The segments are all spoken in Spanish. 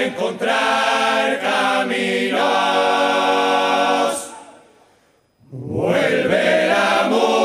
a encontrar caminos. Vuelve la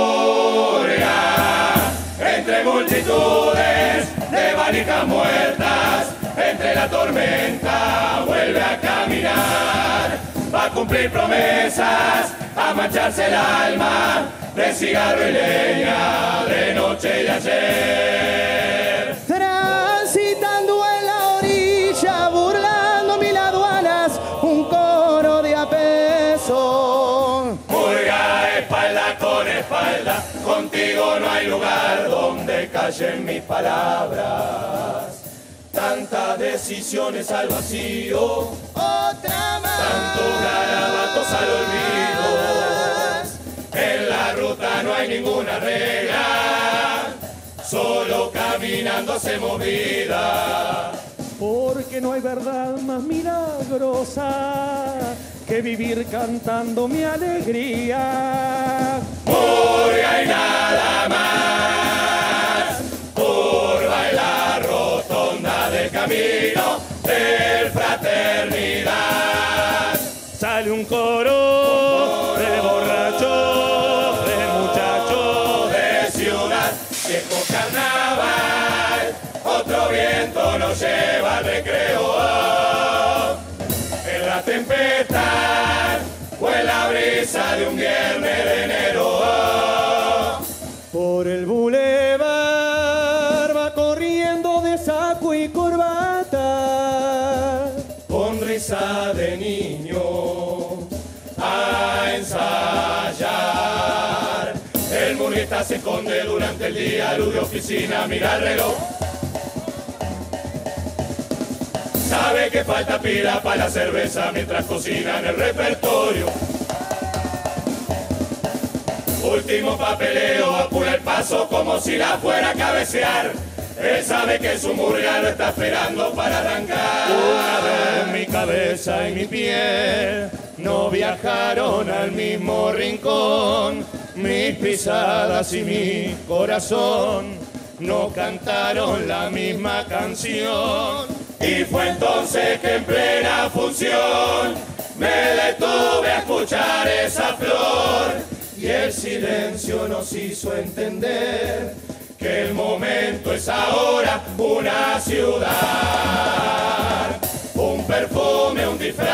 murga entre multitudes de valijas muertas, entre la tormenta vuelve a caminar, va a cumplir promesas, a mancharse el alma de cigarro y leña, de noche y de ayer. Transitando en la orilla, burlando mil aduanas, un coro de apeso. Murga espalda con espalda, contigo no hay lugar donde callen mis palabras. Tantas decisiones al vacío, Otra más. tantos garabatos al olvido. En la ruta no hay ninguna regla, solo caminando se movida. Porque no hay verdad más milagrosa que vivir cantando mi alegría. Murga y nada más, curva en la rotonda del camino de fraternidad. Sale un coro de borrachos, de muchachos, de ciudad, viejo carnaval, otro viento nos lleva al recreo. En la tempestad o en la brisa de un viernes de enero. por el bulevar va corriendo de saco y corbata. Con risa de niño a ensayar. El murguista se esconde durante el día, luz de oficina, mira el reloj. Sabe que falta pila para la cerveza mientras cocina en el repertorio. Último papeleo, apura el paso como si la fuera a cabecear. Él sabe que su murga lo está esperando para arrancar. Una vez mi cabeza y mi piel no viajaron al mismo rincón. Mis pisadas y mi corazón no cantaron la misma canción. Y fue entonces que en plena función me detuve a escuchar esa flor. Y el silencio nos hizo entender que el momento es ahora. Una ciudad, un perfume, un disfraz,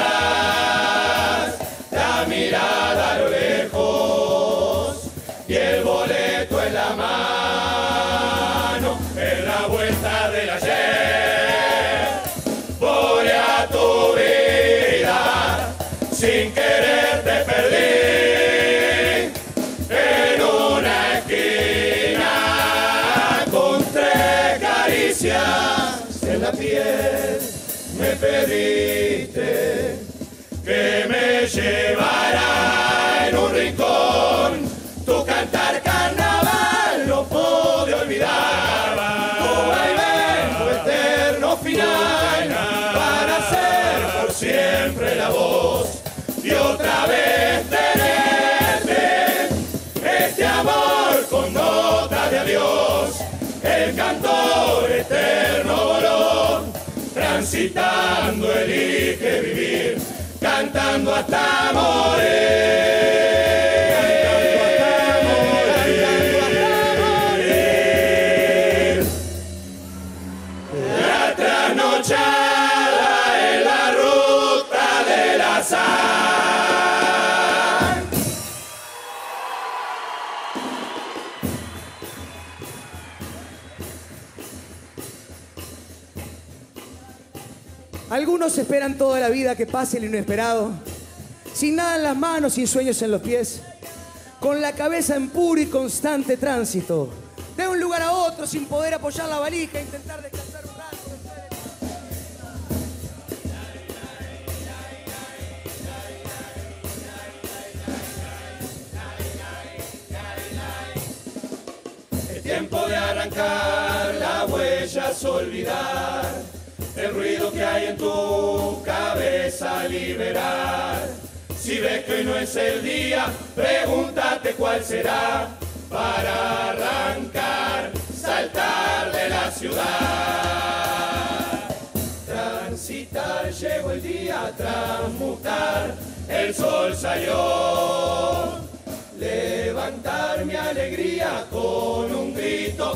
la mirada a lo lejos y el boleto en la mano, en la vuelta del ayer. Voy a tu vida, sin querer te perdí. En la piel me pediste que me llevara en un rincón. Tu cantar carnaval no pude olvidar. Tu vaivén, tu eterno final, para ser por siempre la voz y otra vez tenerte. Este amor con nota de adiós, el cantor eterno voló, transitando elige vivir, cantando hasta morir. La trasnochada en la ruta del azar. Algunos esperan toda la vida que pase lo inesperado, sin nada en las manos, sin sueños en los pies, con la cabeza en puro y constante tránsito, de un lugar a otro sin poder apoyar la valija e intentar descansar un rato. Es tiempo de arrancar, la huella es olvidar. El ruido que hay en tu cabeza liberar. Si ves que hoy no es el día, pregúntate cuál será para arrancar, saltar de la ciudad. transitar, llegó el día a transmutar. El sol salió, levantar mi alegría con un grito,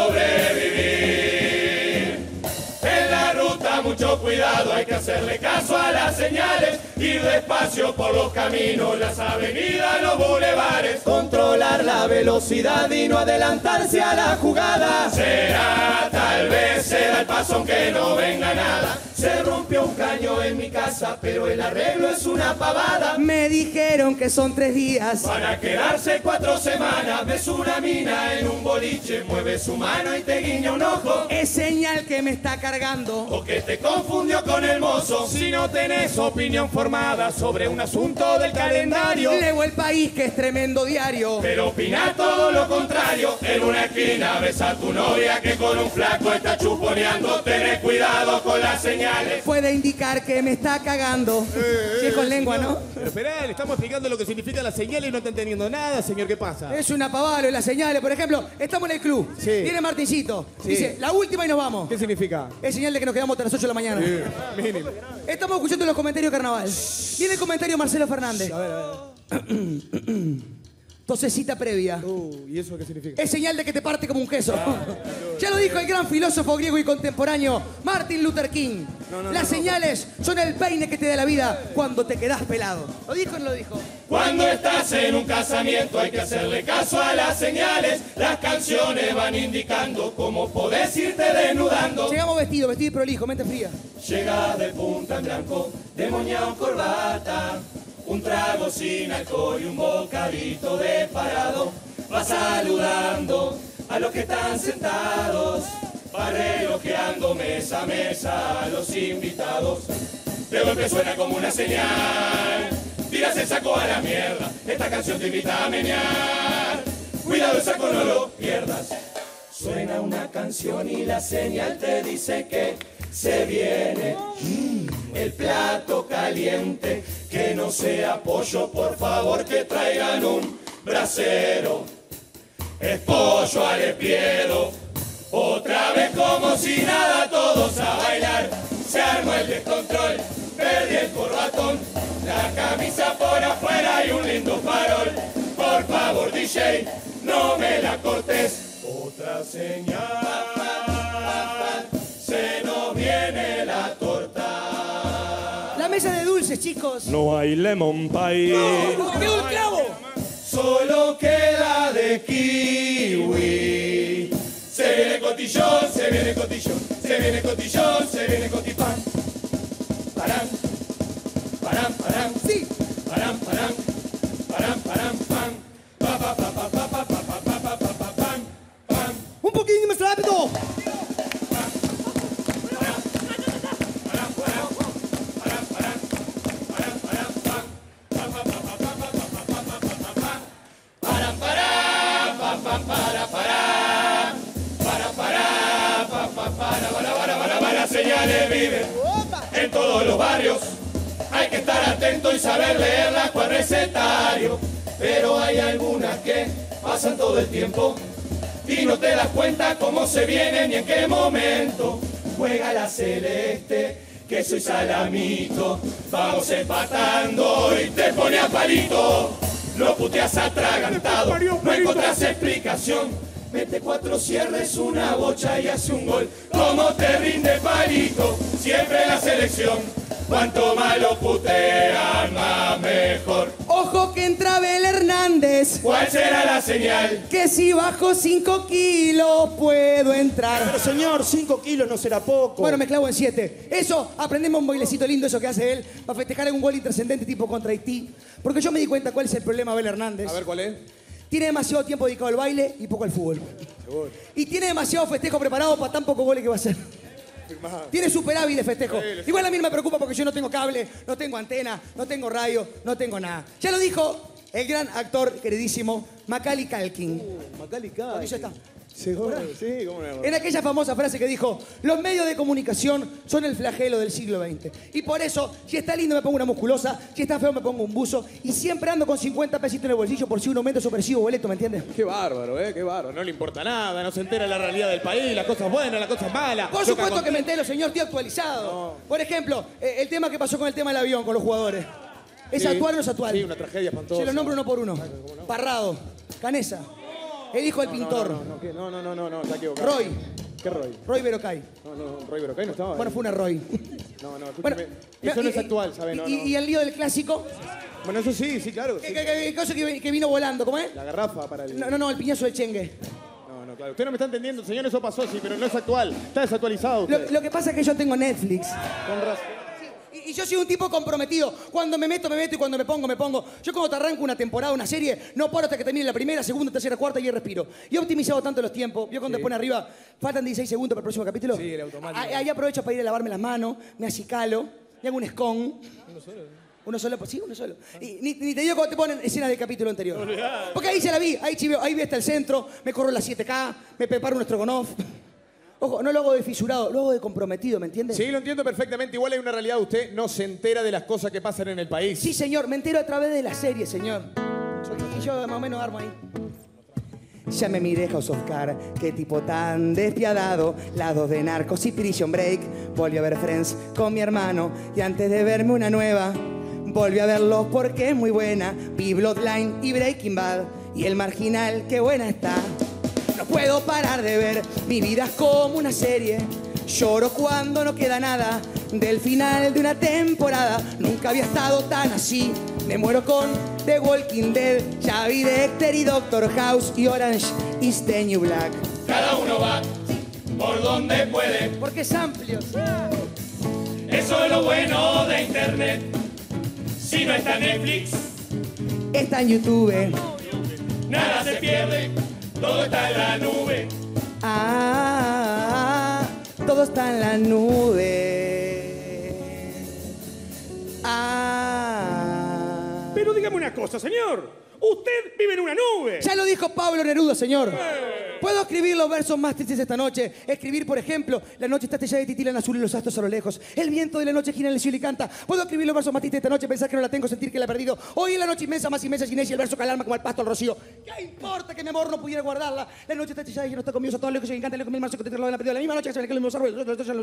sobrevivir. En la ruta mucho cuidado, hay que hacerle caso a las señales, ir despacio por los caminos, las avenidas, los bulevares, controlar la velocidad y no adelantarse a la jugada. Será, tal vez se da el paso aunque no venga nada. Se rompió un caño en mi casa, pero el arreglo es una pavada. Me dijeron que son 3 días. Van a quedarse 4 semanas. Ves una mina en un boliche, mueve su mano y te guiña un ojo. Es señal que me está cargando. O que te confundió con el mozo. Si no tenés opinión formada sobre un asunto del calendario, Leo El País, que es tremendo diario. pero opina todo lo contrario. En una esquina ves a tu novia que con un flaco está chuponeando. Tenés cuidado con las señales. Puede indicar que me está cagando. Si es con lengua, ¿no? Pero esperá, le estamos explicando lo que significa la señal y no está entendiendo nada, señor. ¿Qué pasa? Es una pavada las señales. Por ejemplo, estamos en el club. Sí. Viene Martincito. Sí. Dice, la última y nos vamos. ¿Qué significa? Es señal de que nos quedamos hasta las 8 de la mañana. Mínimo. Estamos escuchando los comentarios de carnaval. Viene el comentario de Marcelo Fernández. A ver. Tosecita previa. ¿Y eso qué significa? Es señal de que te parte como un queso. Ya lo dijo el gran filósofo griego y contemporáneo Martin Luther King. Las señales son el peine que te da la vida cuando te quedás pelado. ¿Lo dijo o no lo dijo? Cuando estás en un casamiento hay que hacerle caso a las señales. Las canciones van indicando cómo podés irte desnudando. Llegamos vestido y prolijo, mente fría. Llega de punta en blanco, de moñao corbata, un trago sin alcohol y un bocadito de parado. Va saludando a los que están sentados, va relojeando mesa a mesa a los invitados. De golpe suena como una señal, tiras el saco a la mierda, esta canción te invita a menear. Cuidado, el saco no lo pierdas. Suena una canción y la señal te dice que se viene el plato caliente. Que no sea pollo, por favor, que traigan un brasero. Es pollo al espiedo. Otra vez como si nada, todos a bailar. Se armó el descontrol, perdí el corbatón, la camisa por afuera y un lindo farol. Por favor, DJ, no me la cortes. Otra señal, se nos viene la torta. La mesa de dulces, chicos. No hay lemon pie. ¡No, quedó el clavo! Solo queda de kiwi. Se viene cotillón, se viene cotillón, se viene cotillón, se viene cotipán. Parán, parán, parán, Sí. parán, parán, parán, parán, pan. Pa, pa, pa, pa, pa, pa, pa, pa, pa, pa, pa, pa, pan, pan. Un poquito más rápido. Las señales viven en todos los barrios. Hay que estar atento y saber leerlas con recetario. Pero hay algunas que pasan todo el tiempo y no te das cuenta cómo se vienen ni en qué momento. Juega la celeste, que soy salamito. Vamos empatando y te pone a palito. Lo puteas atragantado, no encontrás explicación. Mete 4 cierres, una bocha y hace un gol. ¿Cómo te rinde Palito? Siempre la selección. Cuanto más lo putean, más mejor. Ojo que entra Abel Hernández. ¿Cuál será la señal? Que si bajo 5 kilos puedo entrar. Pero señor, 5 kilos no será poco. Bueno, me clavo en 7. Eso, aprendemos un bailecito lindo, eso que hace él, para festejar algún gol intrascendente tipo contra Haití. Porque yo me di cuenta cuál es el problema de Abel Hernández. A ver, ¿cuál es? Tiene demasiado tiempo dedicado al baile y poco al fútbol. Y tiene demasiado festejo preparado para tan poco goles que va a hacer. Tiene superávit de festejo. Igual a mí no me preocupa porque yo no tengo cable, no tengo antena, no tengo radio, no tengo nada. Ya lo dijo el gran actor queridísimo Macaulay Culkin. Macaulay Aquí ya Culkin. está. Seguro, sí, cómo no. En aquella famosa frase que dijo, los medios de comunicación son el flagelo del siglo XX. Y por eso, si está lindo me pongo una musculosa, si está feo me pongo un buzo, y siempre ando con 50 pesitos en el bolsillo por si un aumento sorpresivo boleto, ¿me entiendes? Qué bárbaro, qué bárbaro. No le importa nada, no se entera la realidad del país, las cosas buenas, las cosas malas. Por supuesto que me entero, señor, estoy actualizado. No. Por ejemplo, el tema que pasó con el tema del avión, con los jugadores. ¿Es actual o no es actual? Sí, una tragedia espantosa. Se los nombro uno por uno. Parrado, Canesa, el hijo del pintor. No, está equivocado. Roy. ¿Qué Roy? Roy Berocay. No, Roy Berocay no estaba. Bueno, fue una Roy. No, escúchame. Eso no es actual, ¿sabes? No. ¿Y el lío del clásico? Bueno, eso sí, claro. ¿Qué cosa que vino volando? ¿Cómo es? La garrafa para el... No, el piñazo de Chengue. No, claro. Usted no me está entendiendo, señor, eso pasó, sí, pero no es actual. Está desactualizado usted. Lo que pasa es que yo tengo Netflix. Con razón. Y yo soy un tipo comprometido. Cuando me meto y cuando me pongo. Yo cuando te arranco una temporada, una serie, no paro hasta que termine la primera, segunda, tercera, cuarta y ahí respiro. Y he optimizado tanto los tiempos. Yo cuando te pone arriba, faltan 16 segundos para el próximo capítulo. Sí, el automático. Ahí aprovecho para ir a lavarme las manos, me acicalo, me hago un scone. ¿Uno solo? Sí, uno solo. Y ni te digo cómo te ponen escenas del capítulo anterior. Porque ahí se la vi, ahí chiveo, ahí vi hasta el centro, me corro las 7K, me preparo un estrogonoff. Ojo, no lo hago de fisurado, lo hago de comprometido, ¿me entiendes? Sí, lo entiendo perfectamente. Igual hay una realidad, usted no se entera de las cosas que pasan en el país. Sí, señor, me entero a través de la serie, señor. Y yo más o menos armo ahí. Ya me miré House of Cards, qué tipo tan despiadado. Las dos de Narcos y Prison Break. Volví a ver Friends con mi hermano y antes de verme una nueva, volví a verlos porque es muy buena. Vi Bloodline y Breaking Bad y El Marginal, qué buena está. No puedo parar de ver, mi vida es como una serie. Lloro cuando no queda nada del final de una temporada. Nunca había estado tan así. Me muero con The Walking Dead. Ya vi Dexter y Doctor House y Orange is the New Black. Cada uno va por donde puede. Porque es amplio. Eso es lo bueno de internet. Si no está en Netflix, está en YouTube. Nada se pierde. Todo está en la nube. Todo está en la nube. Pero dígame una cosa, señor. Usted vive en una nube. Ya lo dijo Pablo Neruda, señor. Puedo escribir los versos más tristes esta noche. Escribir, por ejemplo, la noche está estrellada y titilan azul y los astros a lo lejos. El viento de la noche gira en el cielo y canta. Puedo escribir los versos más tristes esta noche, pensar que no la tengo, sentir que la he perdido. Hoy en la noche inmensa, más inmensa, sin ella, el verso que alarma como el pasto al rocío. ¿Qué importa que mi amor no pudiera guardarla? La noche está estrellada y no está conmigo, a todos lejos y encanta, lejos mil marzo que te lo han perdido. La misma noche que se me caen los árboles,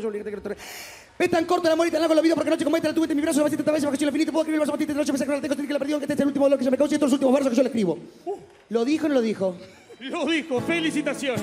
es tan corto el amor y tan largo la vida porque noche como esta la tuve en mi brazo, la vacía veces, vacaciones infinito. Puedo escribir los versos más tristes esta noche, pensar que no la tengo, sentir que la he perdido, que este es el último dolor que se me causa y estos los últimos versos que yo le escribo. ¿Lo dijo o no lo dijo? Lo dijo, felicitaciones.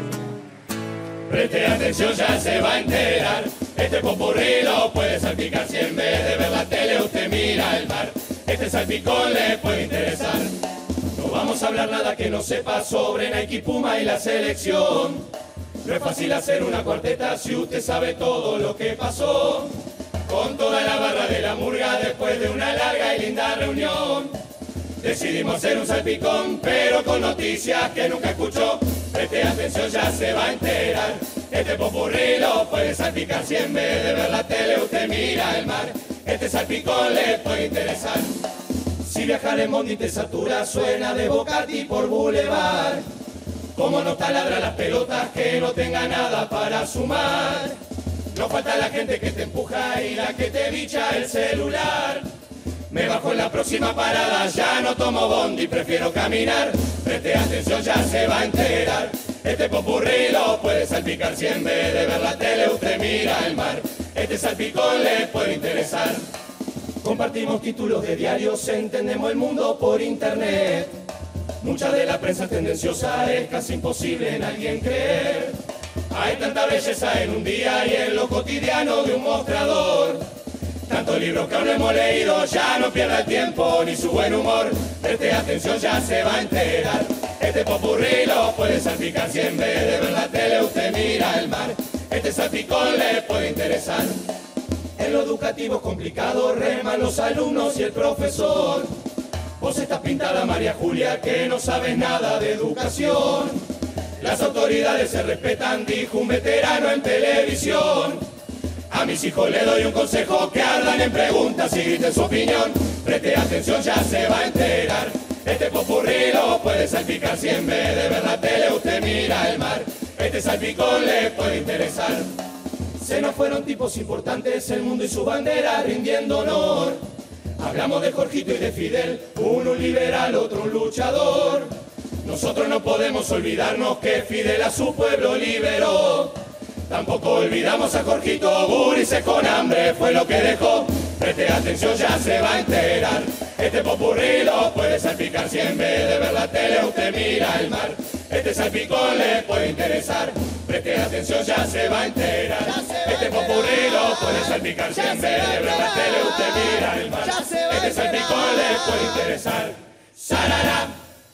Preste atención, ya se va a enterar. Este popurrí lo puede salpicar si en vez de ver la tele usted mira el mar. Este salpicón le puede interesar. No vamos a hablar nada que no sepa sobre Nike, Puma y la selección. No es fácil hacer una cuarteta si usted sabe todo lo que pasó. Con toda la barra de la murga después de una larga y linda reunión. Decidimos hacer un salpicón, pero con noticias que nunca escuchó. Preste atención, ya se va a enterar. Este popurrí lo puede salpicar si en vez de ver la tele usted mira el mar. Este salpicón le puede interesar. Si viajar en Bondi te satura, suena de Bocati por Boulevard. Como no taladra las pelotas que no tenga nada para sumar. No falta la gente que te empuja y la que te bicha el celular. Me bajo en la próxima parada, ya no tomo bondi, prefiero caminar. Preste atención, ya se va a enterar. Este popurrí lo puede salpicar si en vez de ver la tele usted mira el mar. Este salpicón le puede interesar. Compartimos títulos de diarios, entendemos el mundo por internet. Mucha de la prensa tendenciosa es casi imposible en alguien creer. Hay tanta belleza en un día y en lo cotidiano de un mostrador. Tantos libros que aún no hemos leído, ya no pierda el tiempo ni su buen humor. Preste atención, ya se va a enterar. Este popurrí lo puede salpicar si en vez de ver la tele usted mira el mar. Este salpicón le puede interesar. En lo educativo es complicado, reman los alumnos y el profesor. Vos estás pintada, María Julia, que no sabes nada de educación. Las autoridades se respetan, dijo un veterano en televisión. A mis hijos les doy un consejo, que ardan en preguntas y griten su opinión. Preste atención, ya se va a enterar. Este popurrí lo puede salpicar si en vez de ver la tele usted mira el mar. Este salpicón le puede interesar. Se nos fueron tipos importantes, el mundo y su bandera rindiendo honor. Hablamos de Jorgito y de Fidel, uno un liberal, otro un luchador. Nosotros no podemos olvidarnos que Fidel a su pueblo liberó. Tampoco olvidamos a Jorgito, gurises con hambre fue lo que dejó. Preste atención, ya se va a enterar. Este popurrí lo puede salpicar si en vez de ver la tele usted mira el mar. Este salpicón le puede interesar. Preste atención, ya se va a enterar. Este popurrí lo puede salpicar si en vez de ver la tele usted mira el mar. Este salpicón le puede interesar. ¡Sarará!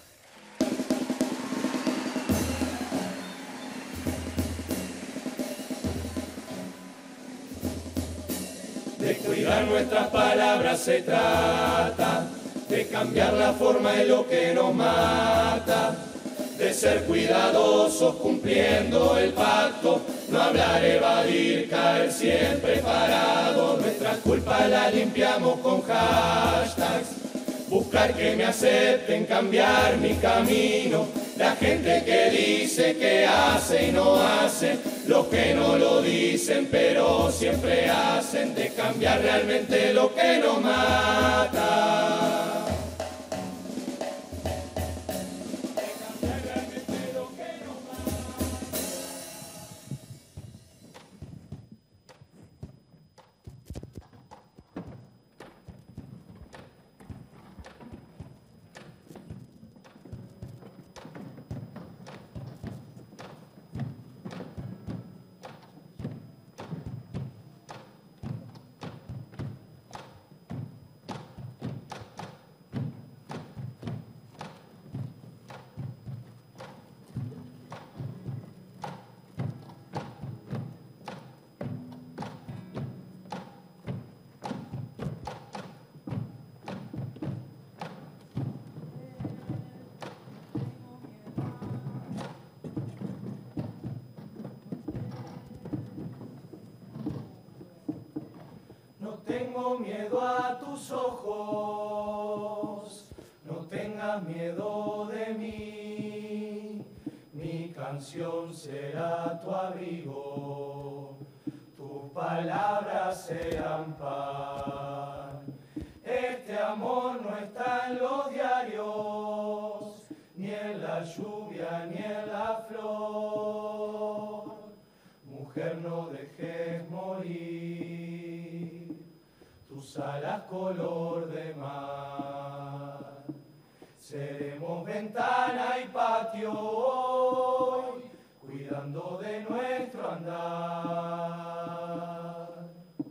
De cuidar nuestras palabras se trata, de cambiar la forma de lo que nos mata, de ser cuidadosos cumpliendo el pacto, no hablar, evadir, caer siempre parado. Nuestras culpas las limpiamos con hashtags, buscar que me acepten, cambiar mi camino. La gente que dice que hace y no hace, los que no lo dicen pero siempre hacen, de cambiar realmente lo que nos mata. Tengo miedo a tus ojos, no tengas miedo de mí. Mi canción será tu abrigo, tus palabras serán pan. Este amor no está en los diarios, ni en la lluvia, ni en la flor. Mujer, no dejes morir tus alas color de mar. Seremos ventana y patio hoy, cuidando de nuestro andar.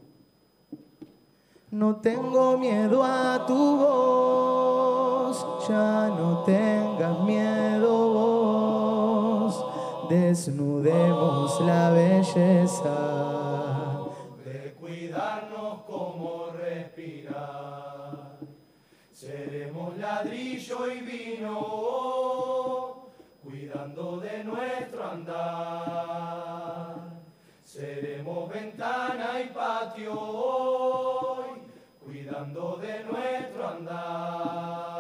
No tengo miedo a tu voz, ya no tengas miedo vos. Desnudemos la belleza de cuidarnos como respirar. Seremos ladrillo y vino, cuidando de nuestro andar. Seremos ventana y patio hoy, cuidando de nuestro andar.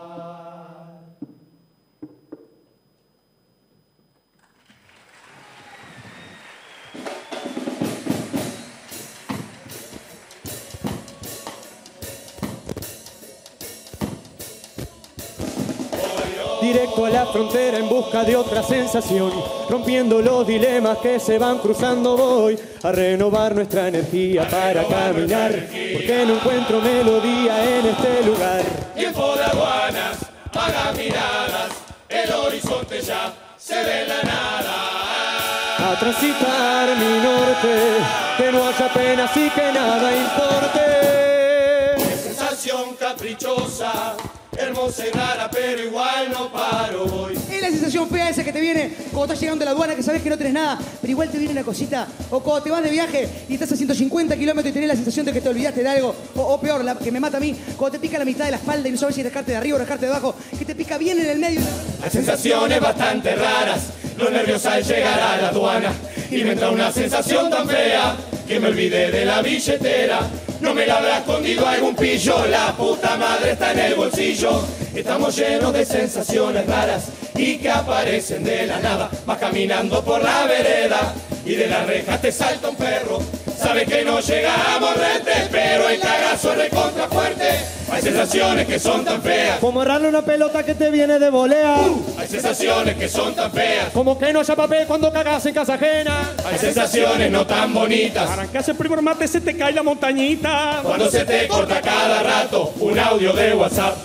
Directo a la frontera en busca de otra sensación, rompiendo los dilemas que se van cruzando voy a renovar nuestra energía para caminar, porque no encuentro melodía en este lugar. Tiempo de aduanas, vagas miradas, el horizonte ya se ve en la nada. A transitar mi norte, que no haya penas y que nada importe. Qué sensación caprichosa, hermosa y rara, pero igual no paro hoy. Es la sensación fea esa que te viene cuando estás llegando a la aduana, que sabes que no tenés nada, pero igual te viene una cosita. O cuando te vas de viaje y estás a 150 kilómetros y tenés la sensación de que te olvidaste de algo. O peor, la que me mata a mí, cuando te pica la mitad de la espalda y no sabes si rascarte de arriba o rascarte de abajo, que te pica bien en el medio. Hay sensaciones bastante raras, los nervios al llegar a la aduana. Y me entra una sensación tan fea que me olvidé de la billetera. no me la habrá escondido algún pillo. La puta madre está en el bolsillo. Estamos llenos de sensaciones raras y que aparecen de la nada. Vas caminando por la vereda y de la reja te salta un perro. Sabes que no llega a morderte, pero el cagazo es recontra fuerte. Hay sensaciones que son tan feas como agarrarle una pelota que te viene de volea. Hay sensaciones que son tan feas como que no haya papel cuando cagas en casa ajena. Hay sensaciones no tan bonitas Arrancás el primer mate, se te cae la montañita. cuando se te corta cada rato un audio de WhatsApp.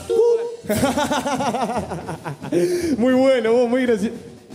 Muy bueno, vos, muy gracioso.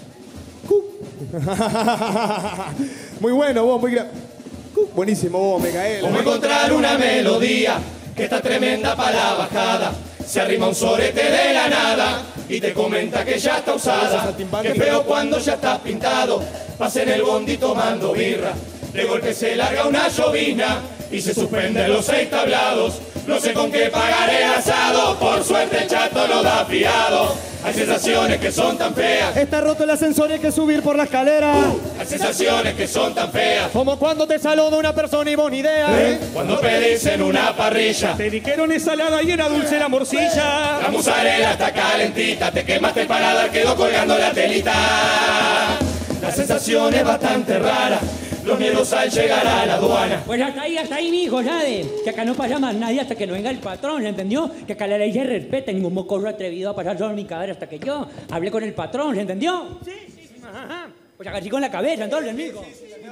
Muy bueno, vos, muy buenísimo, vos, Micael. Como encontrar una melodía que está tremenda para la bajada. Se arrima un sorete de la nada y te comenta que ya está usada. Que feo cuando ya estás pintado. Vas en el bondi tomando birra. De golpe se larga una llovizna y se suspenden los 6 tablados. No sé con qué pagar el asado, por suerte el chato no da fiado. Hay sensaciones que son tan feas. Está roto el ascensor y hay que subir por la escalera. Hay sensaciones que son tan feas. Como cuando te saluda una persona y vos ni idea. Cuando pedís en una parrilla. Te dijeron ensalada y era dulce la morcilla. La mozzarella está calentita, te quemaste el paladar, quedó colgando la telita. La sensación es bastante rara, los miedos al llegar a la aduana. Pues hasta ahí, mijo, ya de que acá no pasa más nadie hasta que no venga el patrón, ¿entendió? Que acá la ley se respeta, ningún mocoso atrevido a pasar sobre mi cabeza hasta que yo hablé con el patrón, ¿se entendió? Sí, ajá. Pues acá sí con la cabeza, entonces, mijo.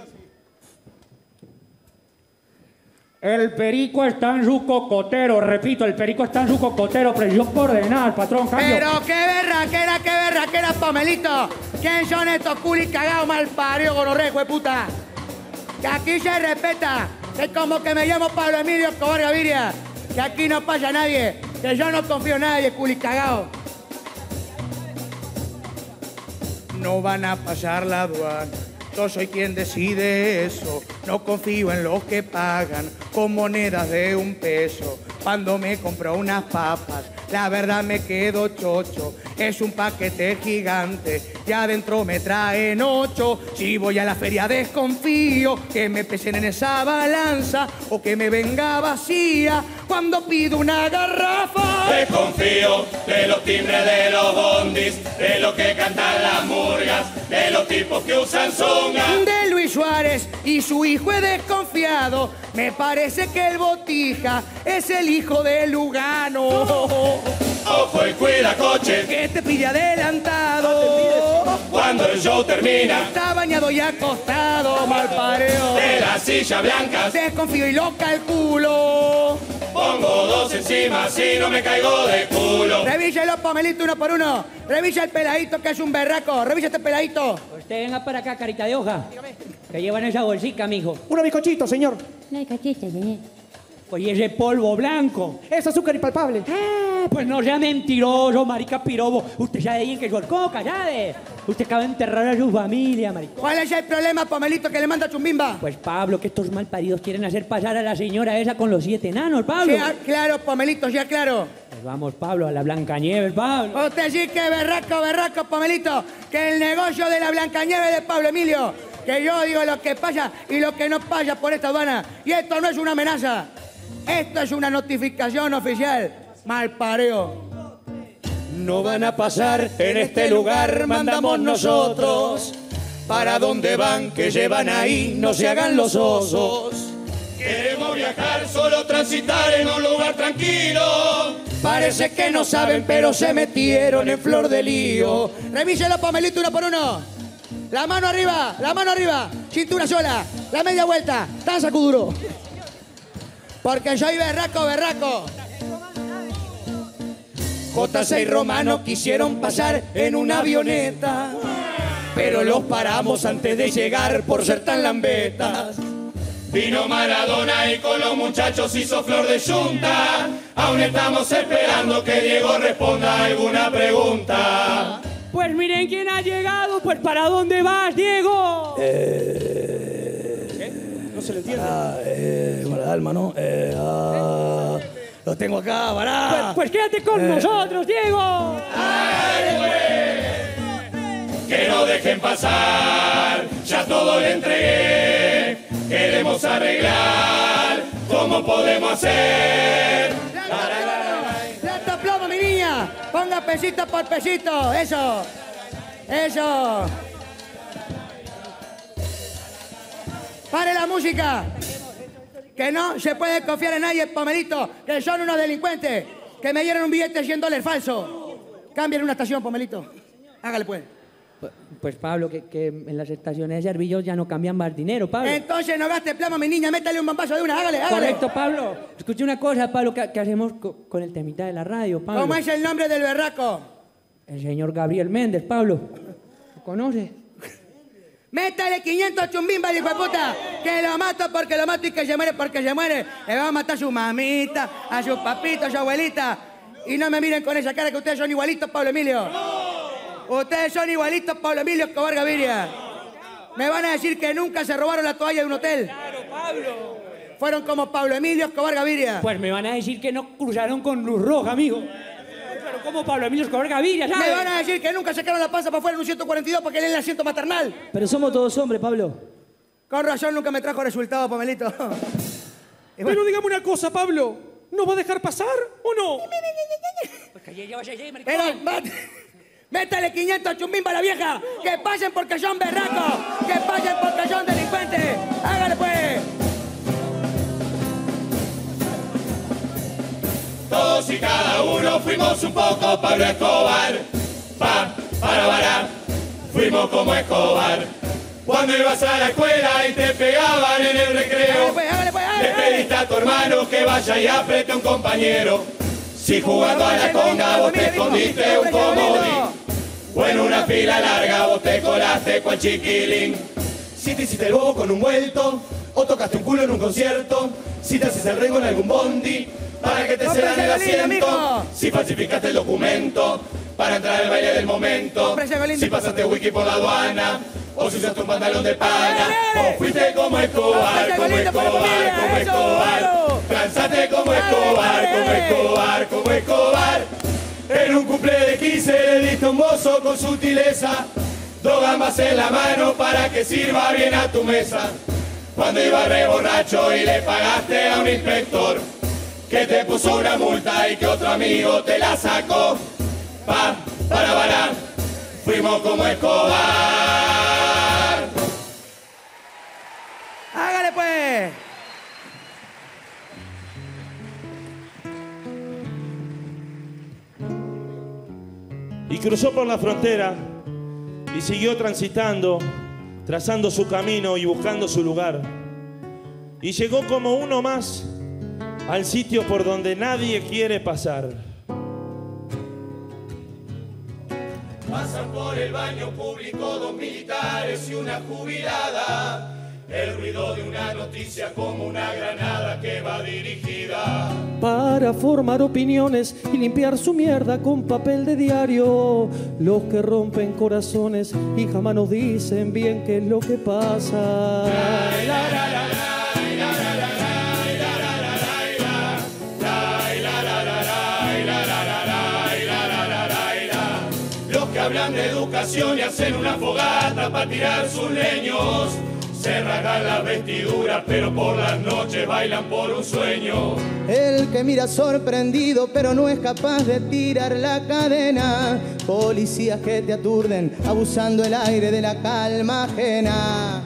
El perico está en su cocotero, repito, el perico está en su cocotero, presión coordenada, patrón, cambio. Pero qué berraquera, Pamelito. ¿Quién son estos culis cagados mal paridos, gonorrea, puta? Que aquí se respeta. Es como que me llamo Pablo Emilio Escobar Gaviria. Que aquí no pasa nadie. Que yo no confío en nadie, culis cagados. No van a pasar la aduana. Yo soy quien decide eso. No confío en los que pagan con monedas de 1 peso. Cuando me compro unas papas, la verdad me quedo chocho. Es un paquete gigante y adentro me traen 8. Si voy a la feria desconfío que me pesen en esa balanza o que me venga vacía cuando pido una garrafa. Desconfío de los timbres de los bondis, de lo que cantan las murgas, de los tipos que usan zunga. De Luis Suárez y su hijo he desconfiado. Me parece que el Botija es el hijo de Lugano. Ojo y cuida coche, Que te pide adelantado. cuando el show termina, Está bañado y acostado, mal pareo. de las sillas blancas, Desconfío y lo calculo. pongo 2 encima si no me caigo de culo. Revisa los Pamelito 1 por 1. Revisa el peladito que es un berraco. Revisa este peladito. Usted venga para acá, carita de hoja. Que llevan esa bolsica, mijo. Unos bizcochitos, señor. No, cachete, señor. Pues y ese polvo blanco. Es azúcar impalpable. Pues no sea mentiroso, marica pirobo. Usted sabe bien que es coca, ¿sabe? Usted acaba de enterrar a su familia, marica. ¿Cuál es el problema, Pamelito, que le manda chumbimba? Pues Pablo, que estos malparidos quieren hacer pasar a la señora esa con los 7 enanos, Pablo. Sí, claro, Pamelito, ya claro. Pues vamos, Pablo, a la Blancanieves, Pablo. Usted sí que berraco, Pamelito. Que el negocio de la Blancanieves de Pablo Emilio. Que yo digo lo que pasa y lo que no pasa por esta aduana. Y esto no es una amenaza. Esto es una notificación oficial. Mal pareo. No van a pasar en este lugar, mandamos nosotros. ¿Para dónde van? Que llevan ahí, no se hagan los osos. Queremos viajar, solo transitar en un lugar tranquilo. Parece que no saben, pero se metieron en flor de lío. Revíselo, Pamelito, 1 por 1. La mano arriba. Cintura sola. La media vuelta. Danza Kuduro. Porque soy berraco. J6 Romano quisieron pasar en una avioneta, pero los paramos antes de llegar por ser tan lambetas. Vino Maradona y con los muchachos hizo flor de yunta. Aún estamos esperando que Diego responda alguna pregunta. Pues miren quién ha llegado. Pues ¿para dónde vas, Diego? No se le entiende. Con la alma, ¿no? Los tengo acá, pará. Pues quédate con nosotros, Diego. Que no dejen pasar, ya todo le entregué. Queremos arreglar ¿cómo podemos hacer? ¡Plata plomo, mi niña! Ponga pesito por pesito. Eso. Eso. ¡Pare la música! Que no se puede confiar en nadie, Pomelito, que son unos delincuentes, que me dieron un billete de $100 falso. Cambien una estación, Pomelito. Hágale, pues. Pues Pablo, que en las estaciones de servicios ya no cambian más dinero, Pablo. Entonces no gaste plomo, mi niña, métale un bombazo de una, hágale. Correcto, Pablo. Escuche una cosa, Pablo, ¿qué hacemos con el temita de la radio, Pablo? ¿Cómo es el nombre del berraco? El señor Gabriel Méndez, Pablo. ¿Lo conoce? Métale 500 chumbimba, hijo de puta, que lo mato porque lo mato y que se muere porque se muere. Le va a matar a su mamita, a su papito, a su abuelita. Y no me miren con esa cara que ustedes son igualitos, Pablo Emilio. Ustedes son igualitos, Pablo Emilio Escobar Gaviria. Me van a decir que nunca se robaron la toalla de un hotel. Claro, Pablo. Fueron como Pablo Emilio Escobar Gaviria. Pues me van a decir que no cruzaron con luz roja, amigo. Pero como Pablo Emilio Escobar Gaviria, ¿sabes? Me van a decir que nunca sacaron la panza para afuera en un 142 porque él es el asiento maternal. Pero somos todos hombres, Pablo. Con razón nunca me trajo resultados, Pamelito. Pero dígame una cosa, Pablo. ¿Nos va a dejar pasar o no? Pero, métale 500 chumbimba a la vieja. Que pasen porque son berracos. Que pasen porque son delincuentes. Hágale, pues. Todos y cada uno fuimos un poco Pablo Escobar. Para, fuimos como Escobar. Cuando ibas a la escuela y te pegaban en el recreo, Hágale, pues, le pediste a tu hermano que vaya y apriete a un compañero. Si jugando a la conga vos te escondiste un comodín, o en una fila larga vos te colaste cual chiquilín. Si te hiciste el bobo con un vuelto, o tocaste un culo en un concierto, si te haces el rengo en algún bondi para que te cedan el asiento, si falsificaste el documento para entrar al baile del momento, si pasaste wiki por la aduana, o si usaste un pantalón de pana, o fuiste como Escobar, como Escobar, transaste como Escobar, en un cumple de 15 le diste un mozo con sutileza, 2 gambas en la mano para que sirva bien a tu mesa. Cuando ibas re borracho y le pagaste a un inspector que te puso una multa y que otro amigo te la sacó, para, fuimos como Escobar. Hágale, pues. Y cruzó por la frontera y siguió transitando, trazando su camino y buscando su lugar. Y llegó como uno más al sitio por donde nadie quiere pasar. Pasan por el baño público 2 militares y una jubilada. El ruido de una noticia como una granada que va dirigida Para formar opiniones y limpiar su mierda con papel de diario. Los que rompen corazones y jamás nos dicen bien qué es lo que pasa. Los que hablan de educación y hacen una fogata para tirar sus leños, se rasgan las vestiduras, pero por las noches bailan por un sueño. El que mira sorprendido, pero no es capaz de tirar la cadena. Policías que te aturden, abusando el aire de la calma ajena.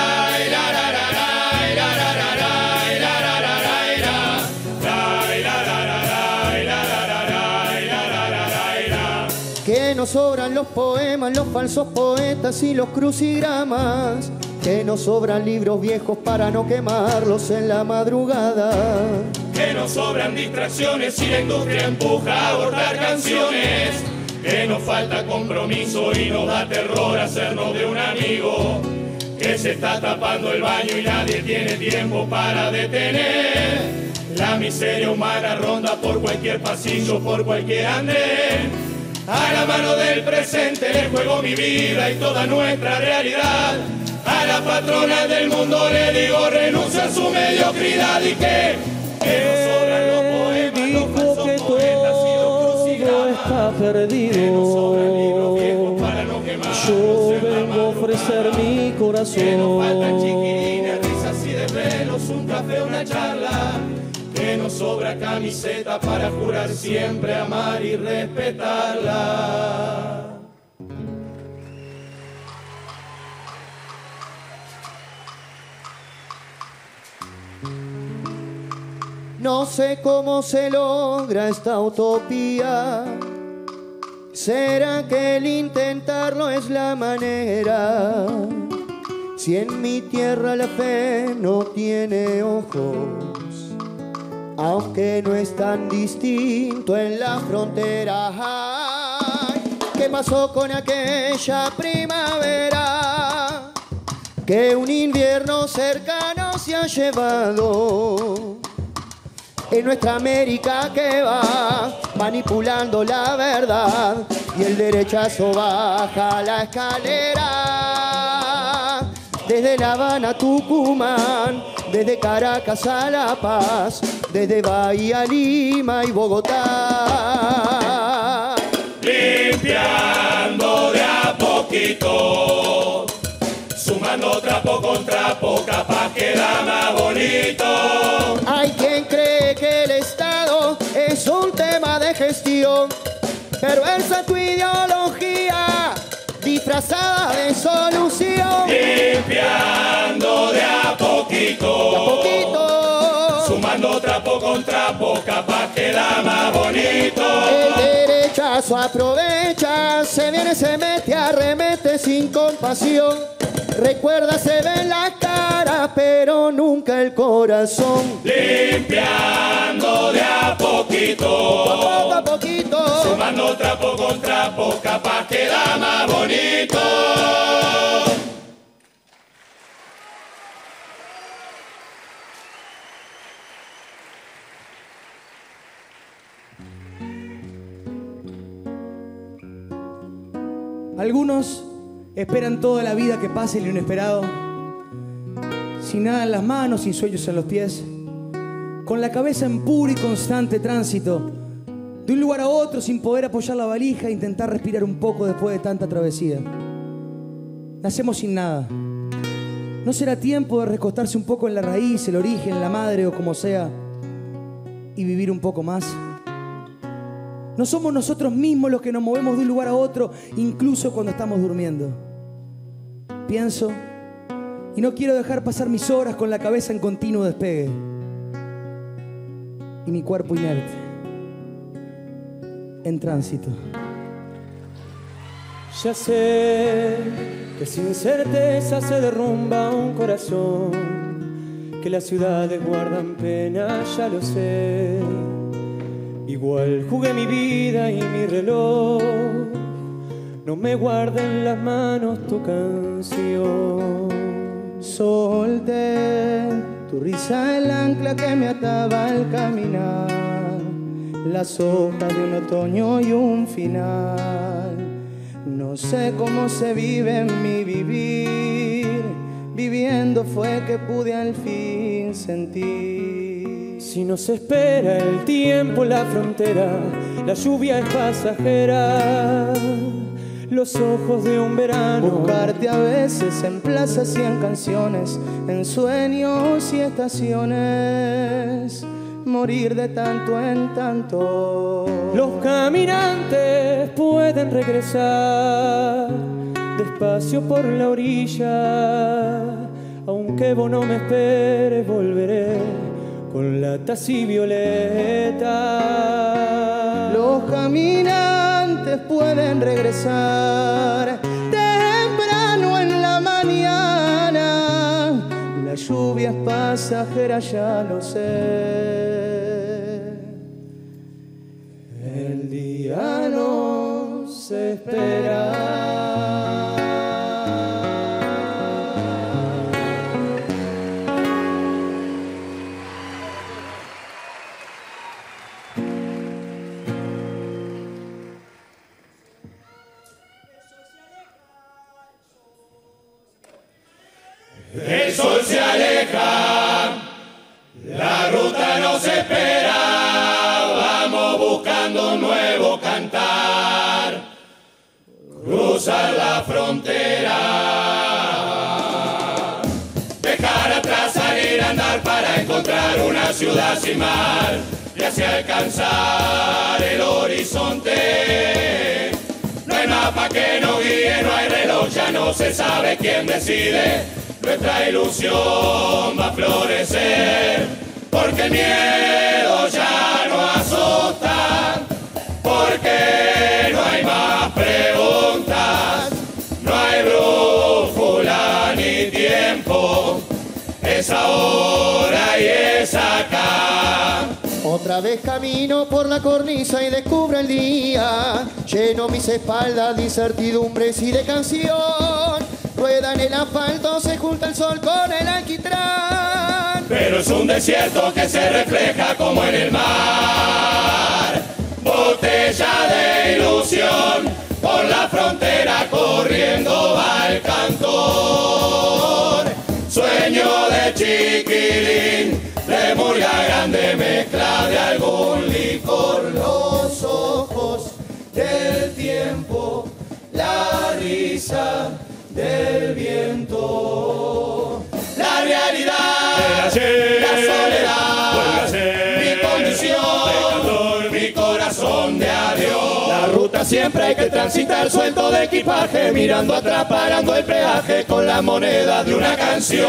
Que nos sobran los poemas, los falsos poetas y los crucigramas. Que nos sobran libros viejos para no quemarlos en la madrugada. Que nos sobran distracciones y la industria empuja a abortar canciones. Que nos falta compromiso y nos da terror hacernos de un amigo. Que se está tapando el baño y nadie tiene tiempo para detener. La miseria humana ronda por cualquier pasillo, por cualquier andén. A la mano del presente le juego mi vida y toda nuestra realidad. A la patrona del mundo le digo renuncia a su mediocridad y que nos sobran los poemas, los falsos poetas y los crucigramas. Está perdido. Que nos sobran libros viejos para no quemar. Yo vengo a ofrecer mi corazón. Que nos faltan chiquilines, risas y desvelos, un café, una charla, que nos sobra camiseta para jurar siempre amar y respetarla. No sé cómo se logra esta utopía. ¿Será que el intentarlo es la manera? Si en mi tierra la fe no tiene ojos, aunque no es tan distinto en la frontera. Ay, ¿qué pasó con aquella primavera que un invierno cercano se ha llevado? En nuestra América que va manipulando la verdad y el derechazo baja la escalera. Desde La Habana a Tucumán, desde Caracas a La Paz, desde Bahía, Lima y Bogotá. Limpiando de a poquito, sumando trapo con trapo, capaz queda más bonito. Hay quien cree que el Estado es un tema de gestión, pero esa es tu ideología disfrazada de solución. Limpiando de a poquito, sumando trapo con trapo, capaz queda más bonito. El derechazo aprovecha, se viene, se mete, arremete sin compasión. Recuerda, se ve en la cara, pero nunca el corazón. Limpiando de a poquito, sumando trapo con trapo, capaz queda más bonito. Algunos esperan toda la vida que pase lo inesperado, sin nada en las manos, sin sueños en los pies, con la cabeza en puro y constante tránsito, de un lugar a otro sin poder apoyar la valija e intentar respirar un poco después de tanta travesía. Nacemos sin nada. ¿No será tiempo de recostarse un poco en la raíz, el origen, la madre o como sea, y vivir un poco más? No somos nosotros mismos los que nos movemos de un lugar a otro, incluso cuando estamos durmiendo. Pienso y no quiero dejar pasar mis horas con la cabeza en continuo despegue y mi cuerpo inerte, en tránsito. Ya sé que sin certeza se derrumba un corazón, que las ciudades guardan pena, ya lo sé. Igual jugué mi vida y mi reloj no me guarda en las manos tu canción. Solté tu risa, el ancla que me ataba al caminar, las hojas de un otoño y un final. No sé cómo se vive en mi vivir, viviendo fue que pude al fin sentir. Si nos espera el tiempo en la frontera, la lluvia es pasajera, los ojos de un verano. Buscarte a veces en plazas y en canciones, en sueños y estaciones, morir de tanto en tanto. Los caminantes pueden regresar despacio por la orilla, aunque vos no me esperes, volveré con latas y violeta. Los caminantes pueden regresar temprano en la mañana, la lluvia es pasajera, ya lo sé. El día nos espera. El sol se aleja, la ruta nos espera, vamos buscando un nuevo cantar, cruzar la frontera, dejar atrás, salir una ciudad sin mar y hacia alcanzar el horizonte. No hay mapa que nos guíe, no hay reloj, ya no se sabe quién decide. Nuestra ilusión va a florecer, porque el miedo ya no asusta, porque no hay más preguntas, no hay brújula ni tiempo, es ahora y es acá. Otra vez camino por la cornisa y descubro el día, lleno mis espaldas de incertidumbres y de canción. Rueda en el asfalto, se junta el sol con el alquitrán. Pero es un desierto que se refleja como en el mar. Botella de ilusión, por la frontera corriendo va el cantor. Sueño de chiquilín, de murga grande, mezcla de algún licor. Los ojos del tiempo, la risa del viento, la realidad, la soledad, mi condición, mi corazón de adiós. La ruta siempre hay que transitar suelto de equipaje, mirando atrás, parando el peaje con la moneda de una canción.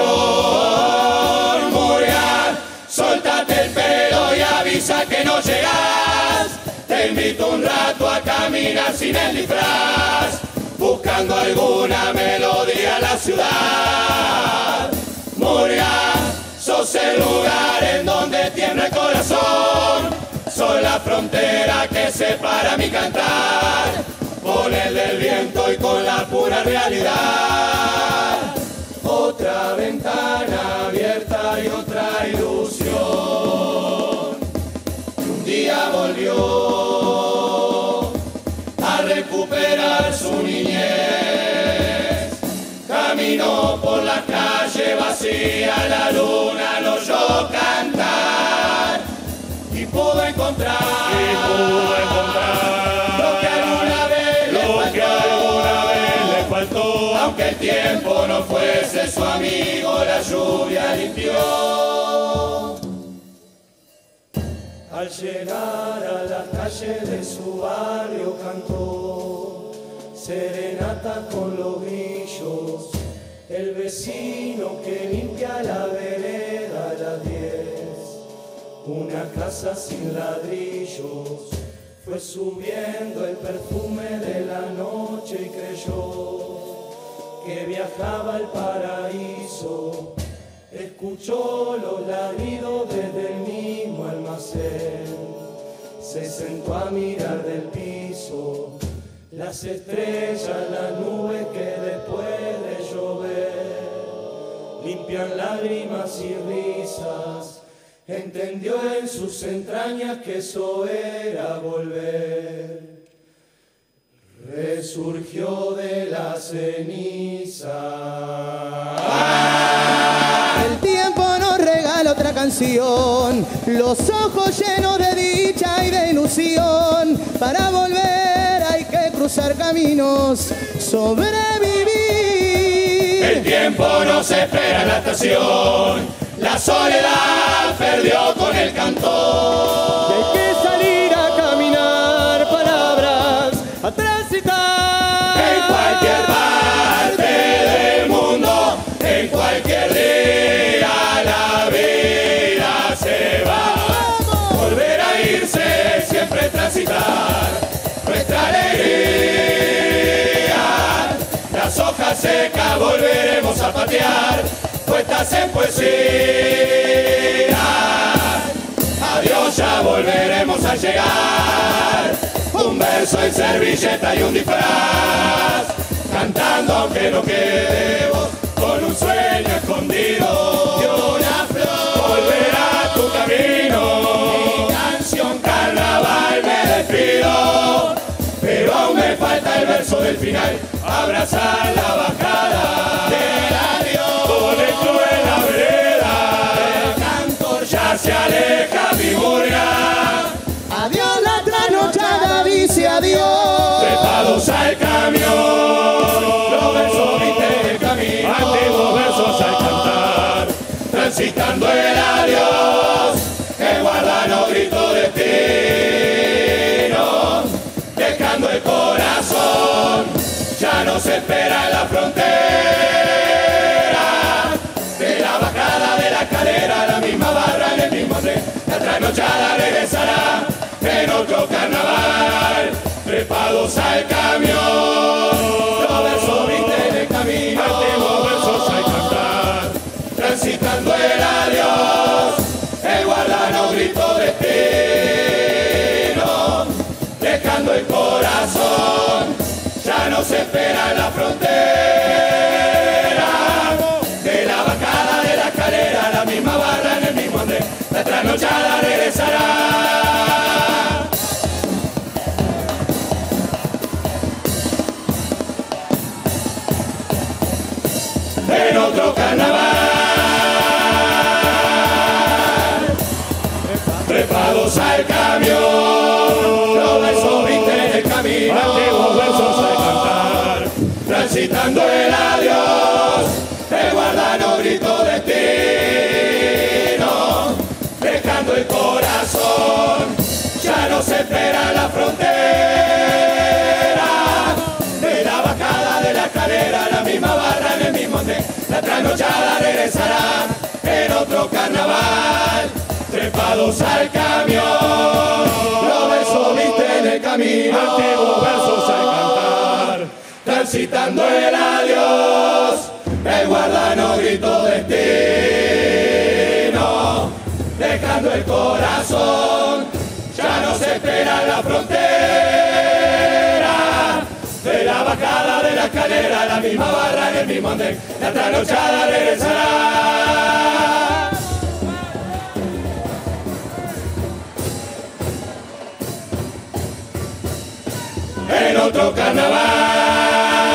Murga, soltate el pelo y avisa que no llegas. Te invito un rato a caminar sin el disfraz, buscando alguna melodía en la ciudad. Murga, sos el lugar en donde tiembla el corazón. Soy la frontera que separa mi cantar con el del viento y con la pura realidad. Otra ventana abierta y otra ilusión. Un día volvió a recuperar su niñez. Caminó por la calle vacía, la luna lo oyó cantar y pudo encontrar lo que alguna vez le faltó. Aunque el tiempo no fuese su amigo, la lluvia limpió. Al llegar a la calle de su barrio cantó serenata con los grillos, el vecino que limpia la vereda a las 10. Una casa sin ladrillos, fue subiendo el perfume de la noche y creyó que viajaba al paraíso. Escuchó los ladridos desde el mismo almacén, se sentó a mirar del piso las estrellas, las nubes que después de llover limpian lágrimas y risas. Entendió en sus entrañas que eso era volver. Resurgió de la ceniza. El tiempo nos regala otra canción, los ojos llenos de dicha y de ilusión. Para volver hay que cruzar caminos, sobrevivir. El tiempo nos espera en la estación, la soledad perdió con el cantor. Y hay que salir a caminar, palabras a transitar. En cualquier parte del mundo, en cualquier día la vida se va. Volver a irse, siempre transitar nuestra alegría. Las hojas secas volveremos a patear, puestas en poesía. Adiós, ya volveremos a llegar. Un verso en servilleta y un disfraz, cantando aunque no quede voz, con un sueño escondido y una flor. Volverá a tu camino, mi canción carnaval, me despido, pero aún me falta el verso del final, abrazar la bajada del adiós. Con el club en la vereda, el cantor ya se aleja mi murga. Adiós la trasnochada, dice adiós. Trepados al camión, los versos viste el camino, antiguos versos al cantar, transitando el adiós. nos espera en la frontera. De la bajada de la escalera, la misma barra en el mismo tren. La trasnochada regresará en otro carnaval. Trepados al camión, los versos viste en el camino. Antiguos versos al cantar, transitando el adiós. El guardano gritó destino, dejando el corazón. Ya no se espera en la frontera. De la bajada de la escalera, la misma barra en el mismo andén. La trasnochada regresará. En otro carnaval, trepados al camión, los versos viste en el camino. Antiguos versos al cantar, transitando el adiós. El guardano gritó destino, dejando el corazón. Ya no se espera la frontera. De la bajada de la escalera, la misma barra en el mismo andén. La trasnochada regresará en otro carnaval. Trepados al camión, los versos viste en el camino. Antiguos versos al cantar, transitando el adiós. El guardano gritó destino, dejando el corazón. Ya no se espera la frontera. De la bajada de la escalera, la misma barra en el mismo andén. La trasnochada regresará. En otro carnaval.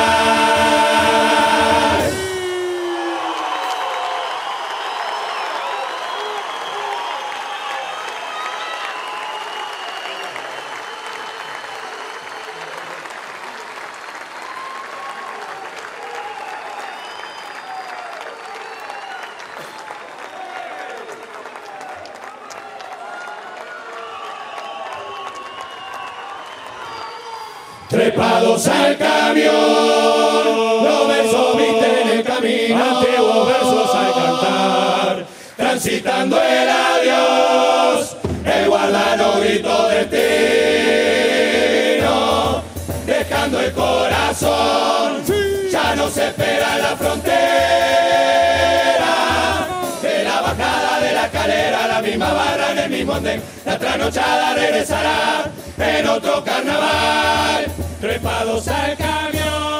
Trepados al camión, los versos viste en el camino. Antiguos versos al cantar, transitando el adiós. El guardano gritó destino, dejando el corazón. Ya no se espera la frontera. De la bajada de la escalera, la misma barra en el mismo andén. La trasnochada regresará en otro carnaval. Trepados al camión.